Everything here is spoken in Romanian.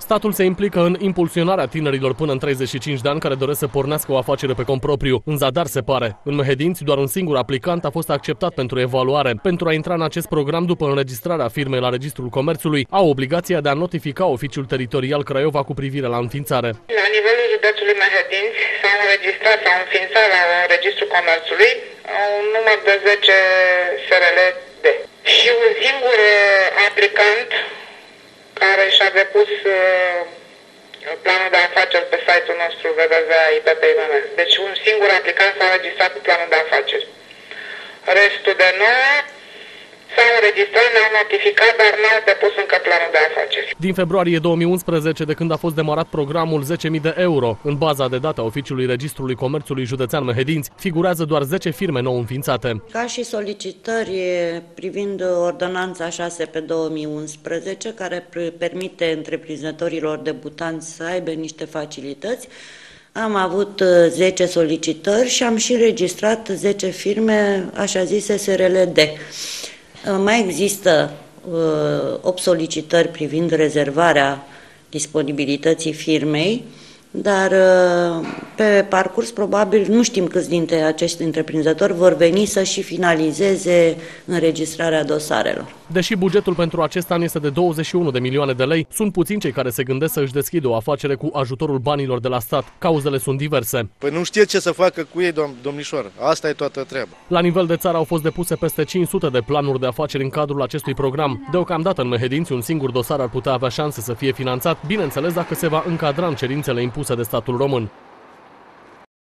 Statul se implică în impulsionarea tinerilor până în 35 de ani care doresc să pornească o afacere pe cont propriu. În zadar se pare. În Mehedinți, doar un singur aplicant a fost acceptat pentru evaluare. Pentru a intra în acest program, după înregistrarea firmei la Registrul Comerțului, au obligația de a notifica Oficiul Teritorial Craiova cu privire la înființare. La nivelul județului Mehedinți s-au înregistrat sau înființat la Registrul Comerțului un număr de 10 SRL-D. Și un singur aplicant care și-a depus planul de afaceri pe site-ul nostru www.ipp.imm. Deci un singur aplicant s-a înregistrat cu planul de afaceri. Restul de 9 s-au înregistrat, ne-au notificat, dar n-au depus încă planul de afaceri. Din februarie 2011, de când a fost demarat programul 10.000 de euro, în baza de date a Oficiului Registrului Comerțului Județean Mehedinți, figurează doar 10 firme nou înființate. Ca și solicitări privind ordonanța 6/2011, care permite întreprinzătorilor debutanți să aibă niște facilități, am avut 10 solicitări și am și înregistrat 10 firme, așa zise SRL-D. Mai există 8 solicitări privind rezervarea disponibilității firmei, dar pe parcurs probabil nu știm câți dintre acești întreprinzători vor veni să și finalizeze înregistrarea dosarelor. Deși bugetul pentru acest an este de 21 de milioane de lei, sunt puțini cei care se gândesc să își deschidă o afacere cu ajutorul banilor de la stat. Cauzele sunt diverse. Păi nu știe ce să facă cu ei, domnișoară. Asta e toată treaba. La nivel de țară au fost depuse peste 500 de planuri de afaceri în cadrul acestui program. Deocamdată în Mehedinți un singur dosar ar putea avea șanse să fie finanțat, bineînțeles dacă se va încadra în cerințele impuse de statul român.